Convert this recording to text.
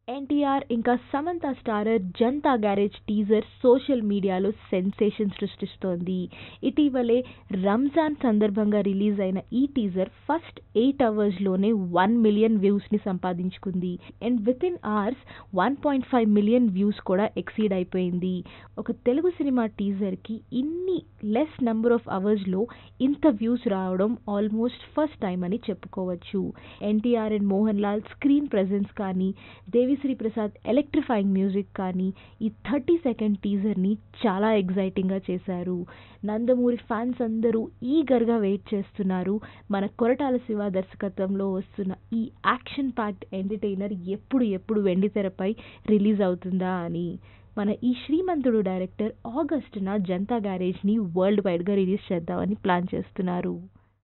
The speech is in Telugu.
ఎన్టీఆర్ ఇంకా Samantha starrer Janatha Garage teaser social మీడియాలో సెన్సేషన్ సృష్టిస్తోంది. ఇటీవలే రంజాన్ సందర్భంగా రిలీజ్ అయిన ఈ టీజర్ ఫస్ట్ 8 అవర్స్లోనే 1 మిలియన్ వ్యూస్ని సంపాదించుకుంది. And within hours 1.5 million views కూడా ఎక్సీడ్ అయిపోయింది. ఒక తెలుగు సినిమా టీజర్కి ఇన్ని లెస్ నెంబర్ ఆఫ్ అవర్స్లో ఇంత వ్యూస్ రావడం ఆల్మోస్ట్ ఫస్ట్ టైం అని చెప్పుకోవచ్చు. NTR and Mohan Lal screen presence కానీ, దేవిశ్రీ ప్రసాద్ ఎలక్ట్రిఫైయింగ్ మ్యూజిక్ కానీ ఈ 30 సెకండ్ టీజర్ని చాలా ఎగ్జైటింగ్గా చేశారు. నందమూరి ఫ్యాన్స్ అందరూ ఈగర్గా వెయిట్ చేస్తున్నారు మన కొరటాల శివ దర్శకత్వంలో వస్తున్న ఈ యాక్షన్ ప్యాక్డ్ ఎంటర్టైనర్ ఎప్పుడు వెండితెరపై రిలీజ్ అవుతుందా అని. మన ఈ శ్రీమంతుడు డైరెక్టర్ ఆగస్టున జనతా గ్యారేజ్ని వరల్డ్ వైడ్గా రిలీజ్ చేద్దామని ప్లాన్ చేస్తున్నారు.